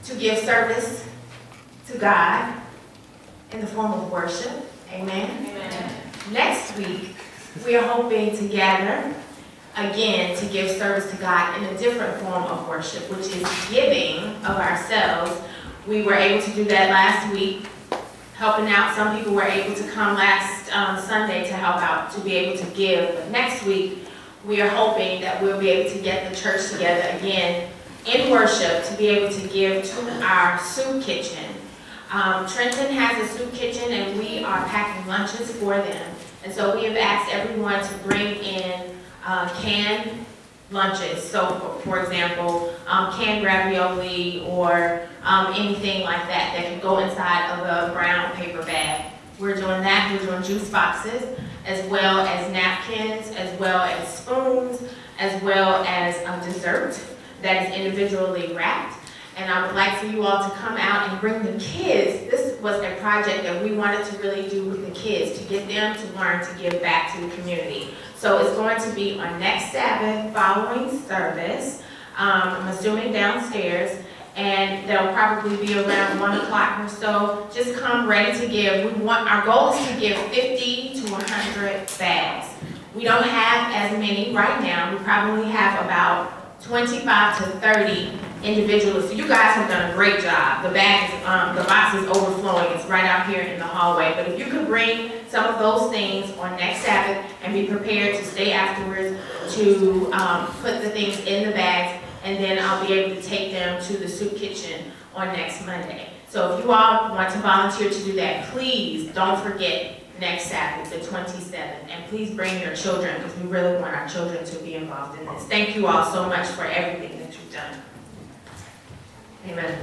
to give service to God in the form of worship. Amen. Amen. Next week, we are hoping to gather again to give service to God in a different form of worship, which is giving of ourselves. We were able to do that last week, helping out. Some people were able to come last Sunday to help out, to be able to give. But next week, we are hoping that we'll be able to get the church together again in worship to be able to give to our soup kitchen. Trenton has a soup kitchen and we are packing lunches for them. And so we have asked everyone to bring in canned lunches. So for example, canned ravioli or anything like that that can go inside of a brown paper bag. We're doing that. We're doing juice boxes, as well as napkins, as well as spoons, as well as dessert that is individually wrapped. And I would like for you all to come out and bring the kids. This was a project that we wanted to really do with the kids, to get them to learn to give back to the community. So it's going to be on next Sabbath following service, I'm assuming downstairs, and they'll probably be around 1 o'clock or so. Just come ready to give. Our goal is to give 50 to 100 bags. We don't have as many right now. We probably have about 25 to 30 individuals. So you guys have done a great job. The bags, the box is overflowing. It's right out here in the hallway. But if you could bring some of those things on next Sabbath and be prepared to stay afterwards to put the things in the bags, and then I'll be able to take them to the soup kitchen on next Monday. So if you all want to volunteer to do that, please don't forget next Sabbath, the 27th. And please bring your children, because we really want our children to be involved in this. Thank you all so much for everything that you've done. Amen.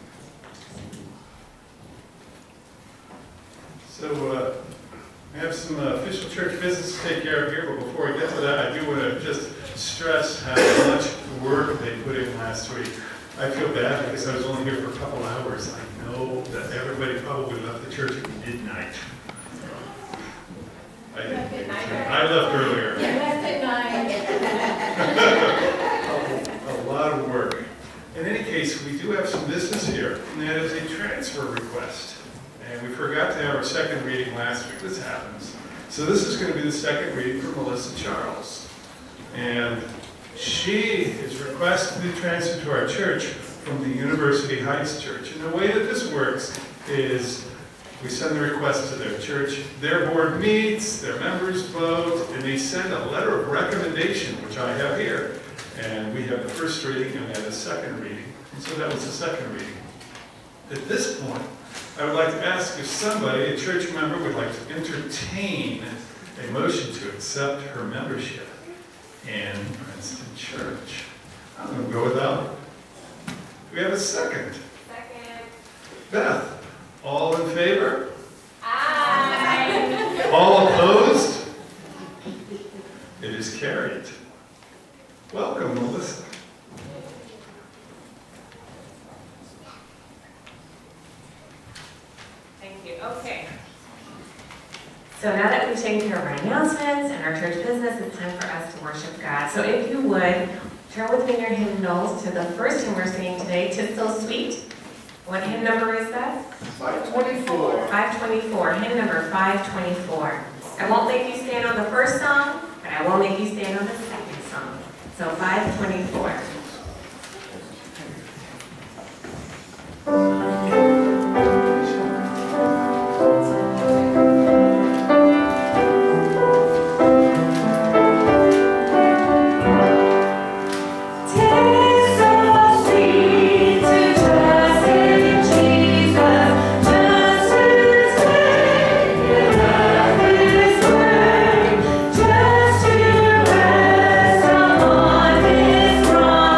So we have some official church business to take care of here, but before we get to that, I do want to just stress how much work they put in last week. I feel bad because I was only here for a couple hours. I know that everybody probably left the church at midnight. I left earlier. A lot of work. In any case, we do have some business here, and that is a transfer request. And we forgot to have our second reading last week. This happens. So this is going to be the second reading for Melissa Charles. And she is requested to be transferred to our church from the University Heights Church. And the way that this works is we send the request to their church, their board meets, their members vote, and they send a letter of recommendation, which I have here. And we have the first reading and we have the second reading. And so that was the second reading. At this point, I would like to ask if somebody, a church member, would like to entertain a motion to accept her membership in Princeton Church. I'm going to go with that. Do we have a second? Second. Beth, all in favor? Aye. All opposed? It is carried. Welcome, Melissa. Thank you. Okay. So now that we've taken care of our announcements and our church business, it's time for us to worship God. So if you would, turn with me in your hymnals to the first hymn we're singing today, "'Tis So Sweet." What hymn number is that? 524. 524, hymn number 524. I won't make you stand on the first song, but I will make you stand on the second song. So 524. Just to rest upon His throne.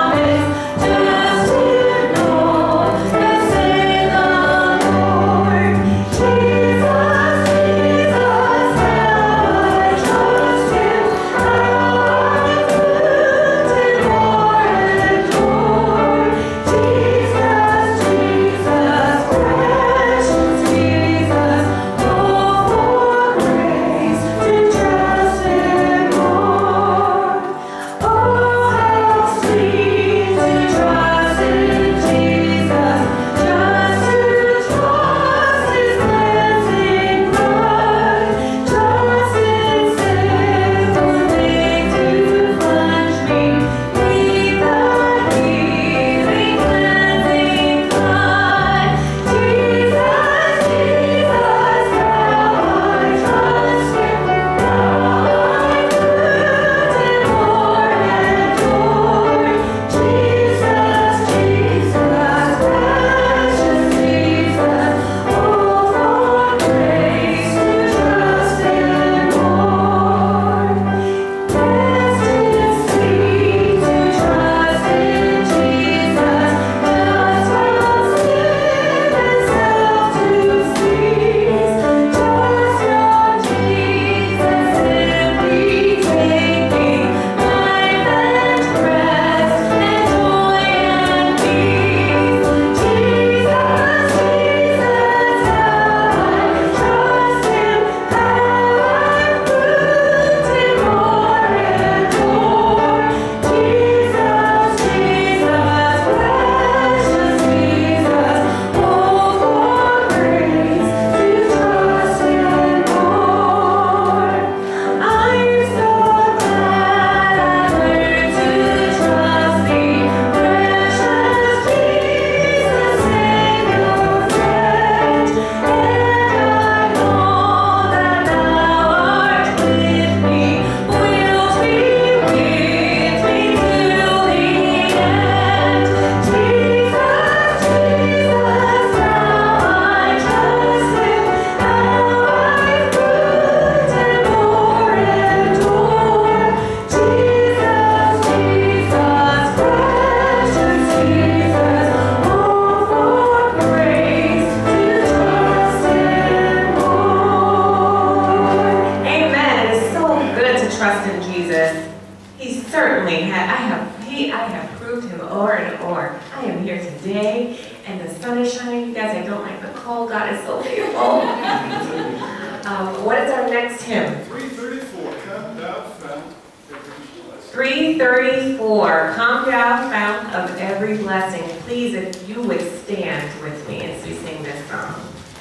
day, and the sun is shining. You guys, I don't like the cold. God is so beautiful. What is our next hymn? 334, Come Thou Fount of Every Blessing. 334, Come Thou Fount of Every Blessing. Please, if you would stand with me as we sing this song.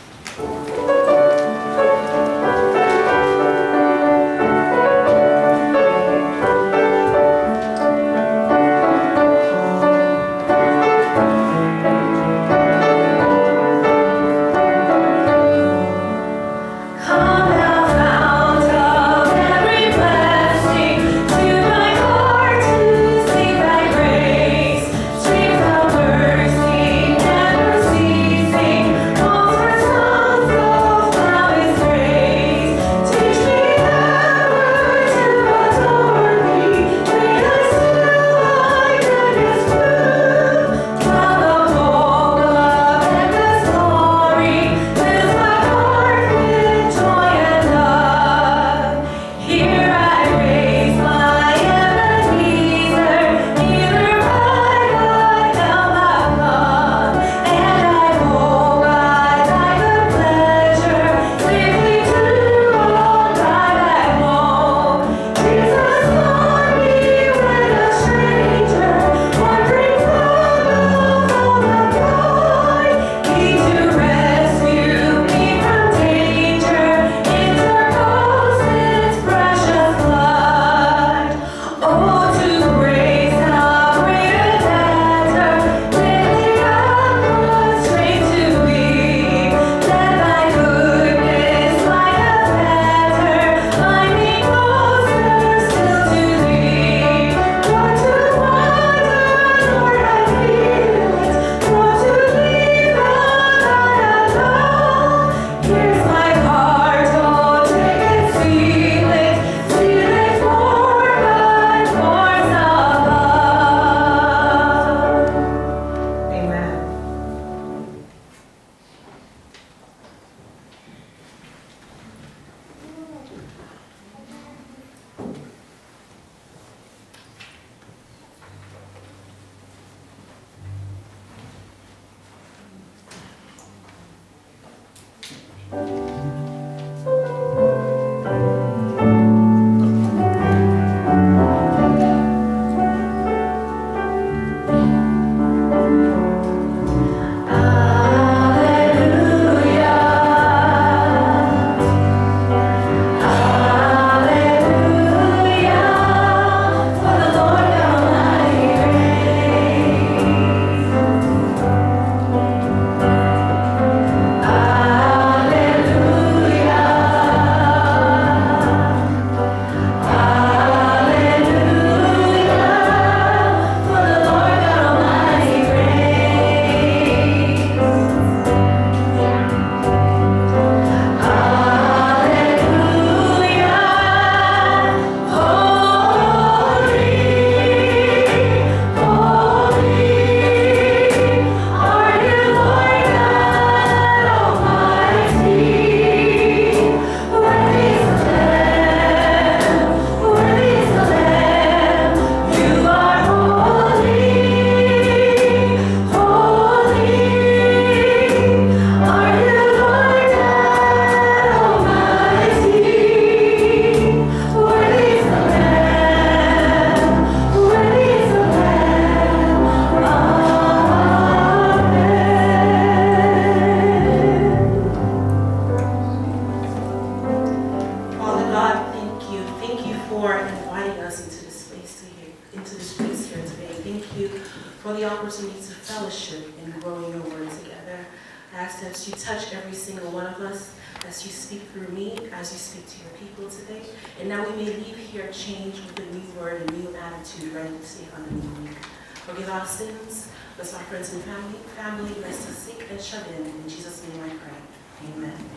Forgive our sins, bless our friends and family, bless the sick and shut in. In Jesus' name I pray.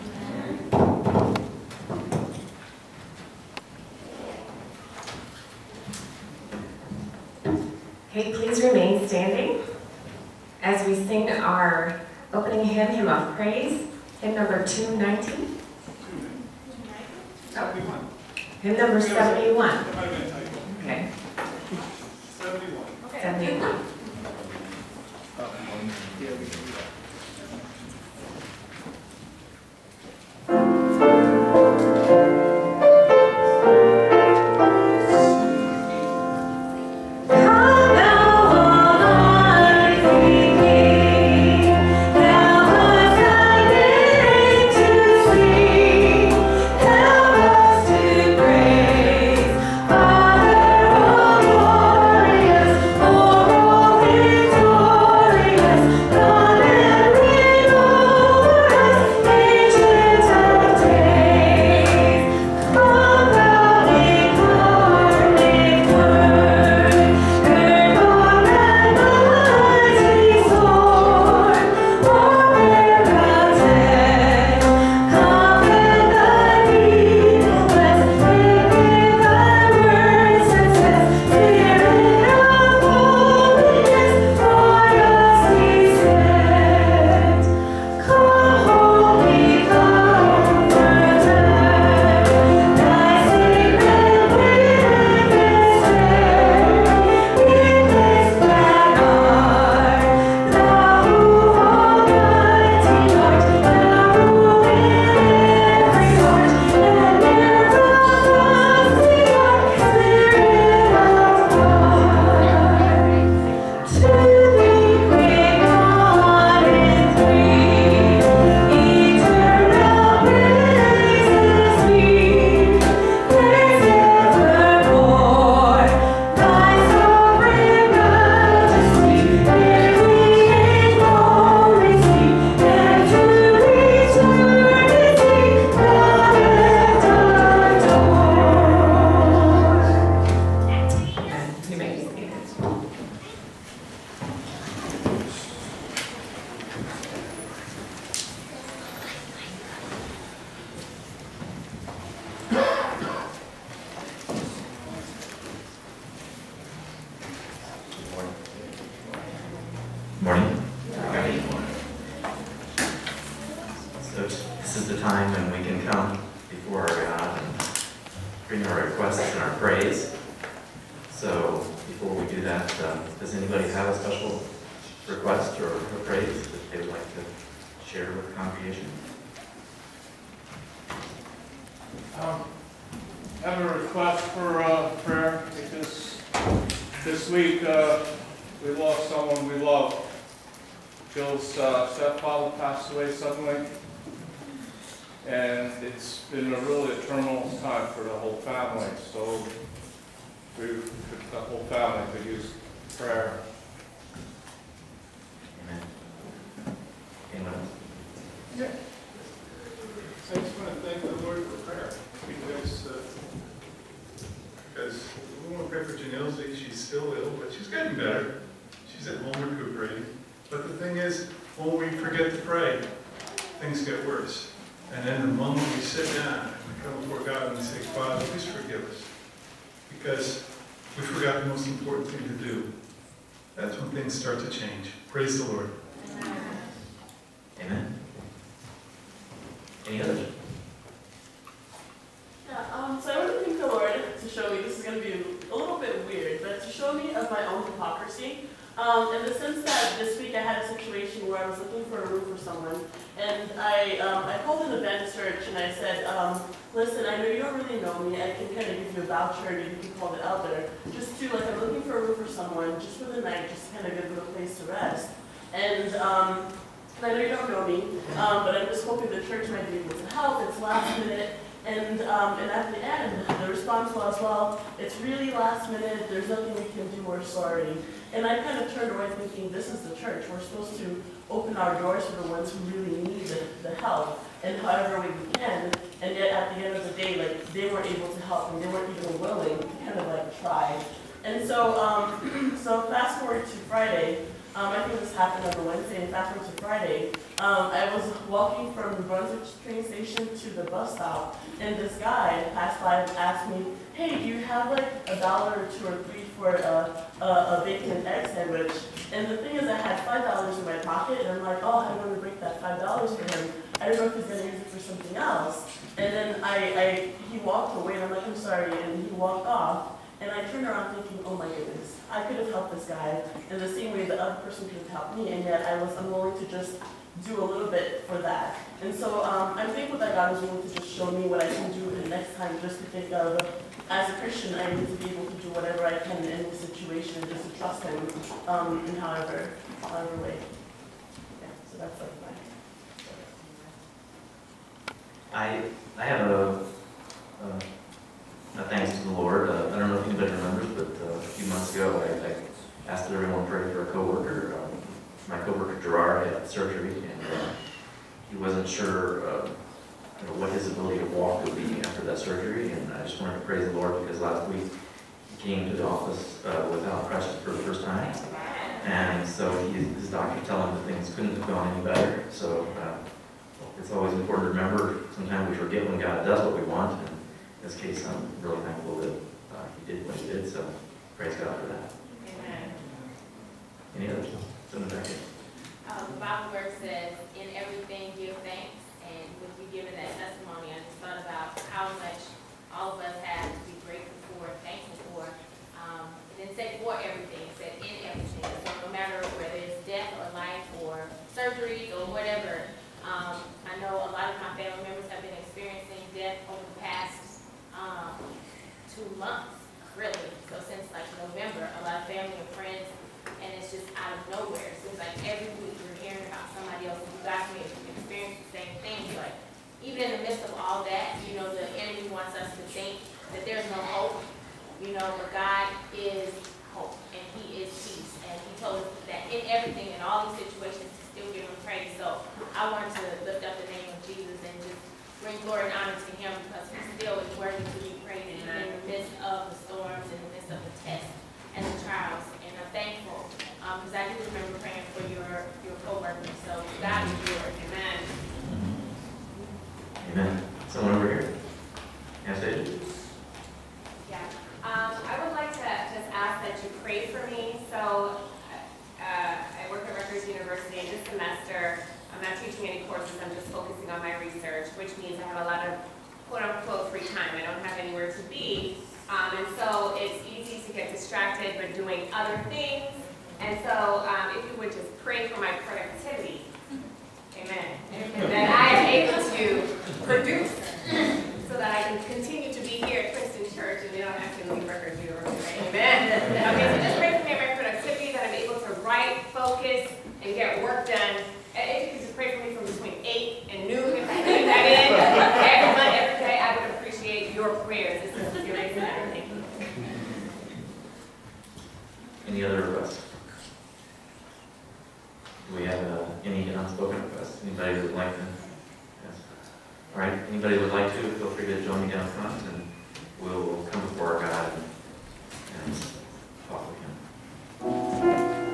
Amen. Okay, please remain standing as we sing our opening hymn, Hymn of Praise, hymn number 219. Oh, hymn number 71. Okay. 71. 71. Yeah, we can do that. Morning. So this is the time when we can come before our God and bring our requests and our praise. So before we do that, does anybody have a special request or a praise that they would like to share with the congregation? I have a request for prayer because this week we lost someone we love. Jill's stepfather passed away suddenly, and it's been a really turmoil time for the whole family. So the whole family could use prayer. Amen. Anyone else? Yeah. I just want to thank the Lord for prayer because we want to pray for Janelle. She's still ill, but she's getting better. She's at home recuperating. But the thing is, when we forget to pray, things get worse. And then the moment we sit down and we come before God and we say, Father, please forgive us, because we forgot the most important thing to do. That's when things start to change. Praise the Lord. Amen. Any others? Yeah, so I want to thank the Lord to show me, this is going to be a little bit weird, but to show me of my own hypocrisy. In the sense that this week I had a situation where I was looking for a room for someone, and I called an event search and I said, listen, I know you don't really know me, I can kind of give you a voucher and you can call it out there. Just to, like, I'm looking for a room for someone, just for the night, just to kind of give them a place to rest. And I know you don't know me, but I'm just hoping the church might be able to help. It's last minute. And at the end, the response was, well, it's really last minute, there's nothing we can do, we're sorry. And I kind of turned away thinking, this is the church. We're supposed to open our doors for the ones who really need the help, and however way we can. And yet at the end of the day, like, they weren't able to help, and they weren't even willing to kind of like try. And so, so fast forward to Friday, I think this happened on the Wednesday, and fast forward to Friday, I was walking from the Brunswick train station to the bus stop, and this guy passed by and asked me, hey, do you have like $1 or $2 or $3 for a bacon and egg sandwich? And the thing is, I had $5 in my pocket, and I'm like, oh, I want to break that $5 for him. I don't know if he's going to use it for something else. And then he walked away, and I'm like, I'm sorry, and he walked off. And I turned around thinking, oh my goodness, I could have helped this guy in the same way the other person could have helped me, and yet I was unwilling to just do a little bit for that. And so I'm thankful that God was willing to just show me what I can do the next time, just to think of, as a Christian, I need to be able to do whatever I can in this situation, just to trust Him in however way. Yeah, so that's like I have a thanks to the Lord. I don't know if anybody remembers, but a few months ago I asked that everyone pray for a coworker. My coworker Gerard had surgery, and he wasn't sure what his ability to walk would be after that surgery. And I just wanted to praise the Lord because last week he came to the office without crutches for the first time, and so his doctor told him that things couldn't have gone any better. So it's always important to remember. Sometimes we forget when God does what we want. And in this case, I'm really thankful that he did what he did. So praise God for that. Amen. Any others? Someone back here. The Bible verse says, in everything give thanks. And with you giving that testimony, I just thought about how much all of us have to be grateful for, thankful for. And then said for everything, it said in everything. So no matter whether it's death or life or surgeries or whatever, I know a lot of my family members have been experiencing death over the past 2 months, really. So since like November, a lot of family and friends, and it's just out of nowhere. It seems like every week we're hearing about somebody else, and you guys may experience the same thing. But even in the midst of all that, you know, the enemy wants us to think that there's no hope, you know, but God is hope, and He is peace. And He told us that in everything, in all these situations, to still give Him praise. So I wanted to lift up the name of Jesus and just bring glory and honor to Him because He still is worthy to be praised even in the midst of the storms, in the midst of the tests and the trials. And I'm thankful because I do remember praying for your co-workers. So God is yours. Amen. Amen. Someone over here? Anastasia? Yeah. I would like to just ask that you pray for me. So I work at Rutgers University, and this semester I'm not teaching any courses. I'm just focusing on my research, which means I have a lot of quote-unquote free time. I don't have anywhere to be. And so it's easy to get distracted by doing other things. And so if you would just pray for my productivity, amen, and that I am able to produce so that I can continue to be here at Princeton Church and they don't have to leave Rutgers University, amen. Okay, so just pray for me and my productivity, that I'm able to write, focus, and get work done. And if you could just pray for me from between 8 and noon, if I can that in, every month, every day, I would appreciate your prayers. This is your reason. Thank you. Any other requests? Do we have any unspoken requests? Anybody who would like to? Yes. All right. Anybody who would like to, feel free to join me down front, and we'll come before our God and talk with Him.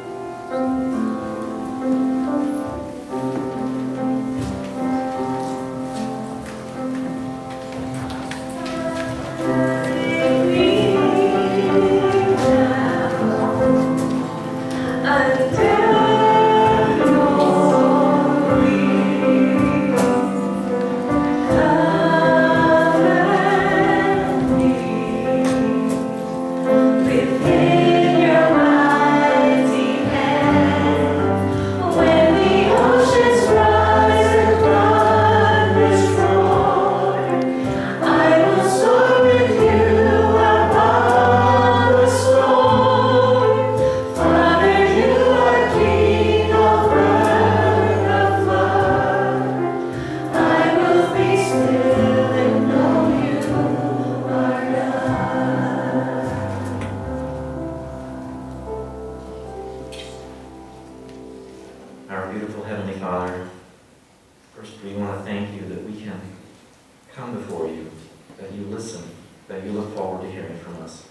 Our beautiful Heavenly Father, first we want to thank you that we can come before you, that you listen, that you look forward to hearing from us.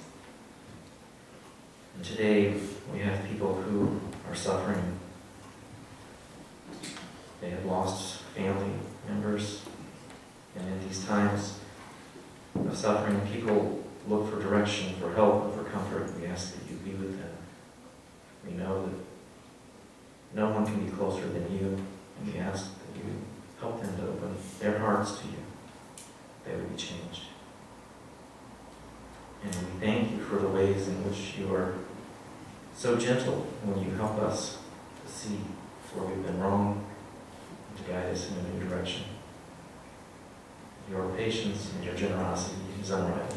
And today we have people who are suffering. They have lost family members, and in these times of suffering, people look for direction, for help, and for comfort. We ask that you be with them. We know that no one can be closer than you, and we ask that you help them to open their hearts to you. They would be changed. And we thank you for the that you are so gentle when you help us to see where we've been wrong and to guide us in a new direction. Your patience and your generosity is unrivaled.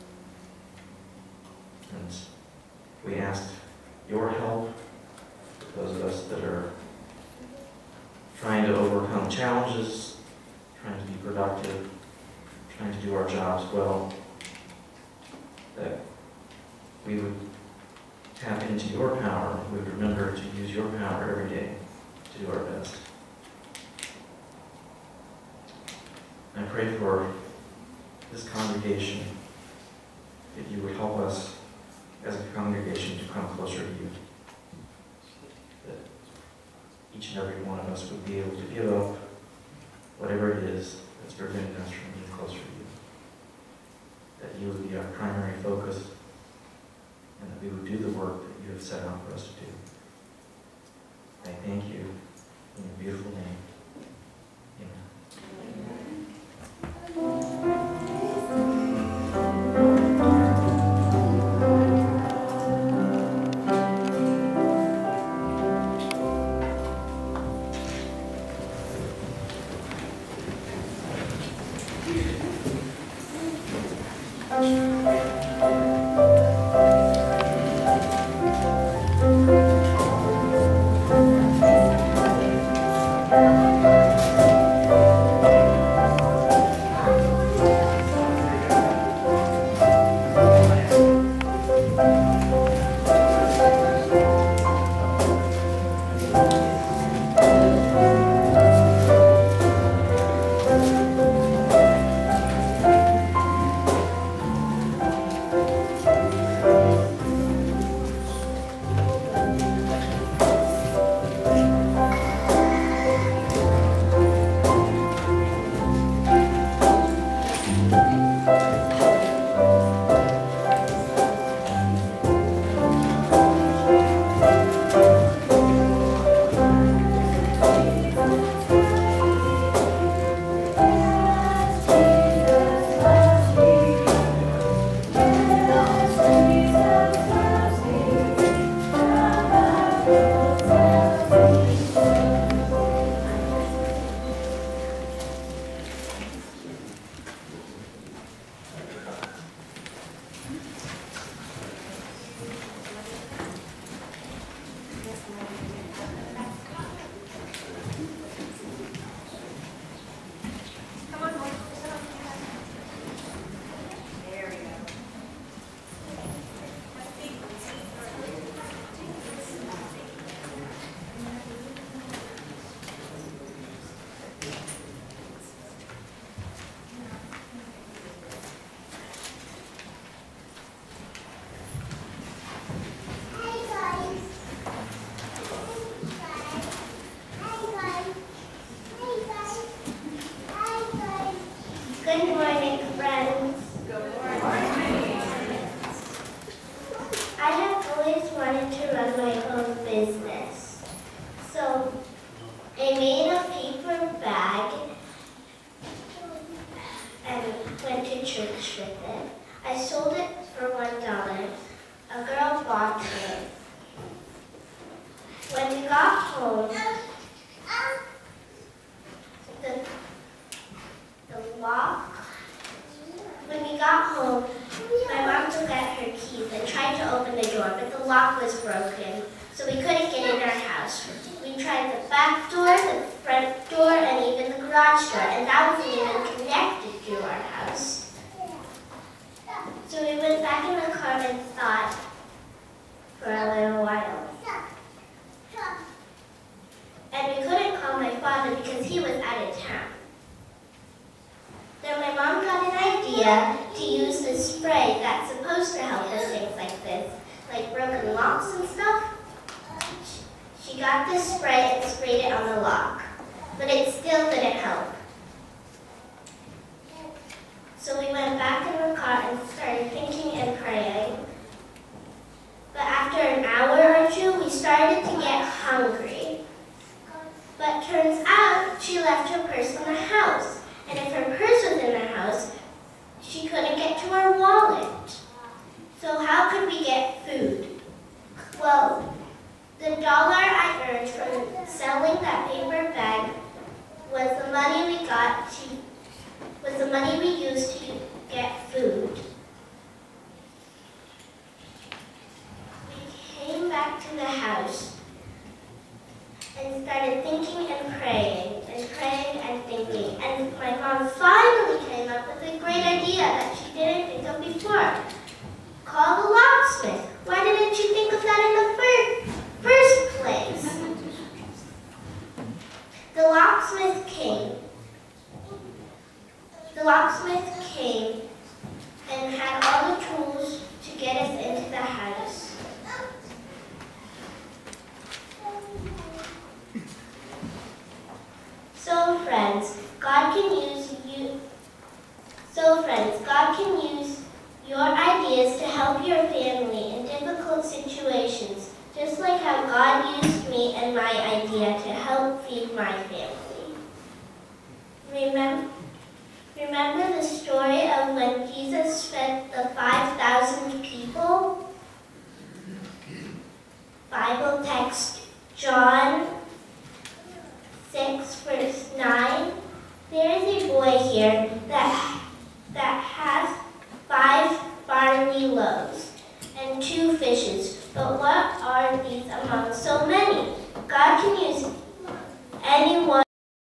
And we ask your help, those of us that are trying to overcome challenges, trying to be productive, trying to do our jobs well, that we would tap into your power, we would remember to use your power every day to do our best. I pray for this congregation that you would help us as a congregation to come closer to you. That each and every one of us would be able to give up whatever it is that's preventing us from being closer to you. That you would be our primary focus and that we would do the work that you have set out for us to do. I thank you in your beautiful name. Amen. Good morning, friends. Good morning. I have always wanted to run my own business. So I made a paper bag and went to church with it. I sold it for $1. A girl bought it. When we got home, when we got home, my mom took out her keys and tried to open the door, but the lock was broken, so we couldn't get in our house. We tried the back door, the front door, and even the garage door, and that wasn't even connected to our house. So we went back in the car and thought for a little while. And we couldn't call my father because he was out of town. Then my mom got an idea to use the spray that's supposed to help with things like this, like broken locks and stuff. She got this spray and sprayed it on the lock, but it still didn't help. So we went back in the car and started thinking and praying. But after an hour or two, we started to get hungry. But turns out she left her purse in the house. And if her purse was in the house, she couldn't get to her wallet. So how could we get food? Well, the dollar I earned from selling that paper bag was the money we used to get food. We came back to the house and started thinking and praying and thinking. And my mom finally came up with a great idea that she didn't think of before. Call the locksmith. Why didn't you think of that in the first place? The locksmith came. The locksmith came and had all the tools to get us into the house. So friends, God can use your ideas to help your family in difficult situations, just like how God used me and my idea to help feed my family. Remember the story of when Jesus fed the 5,000 people? Bible text, John 6, verse 9. There is a boy here that has 5 barley loaves and 2 fishes. But what are these among so many? God can use anyone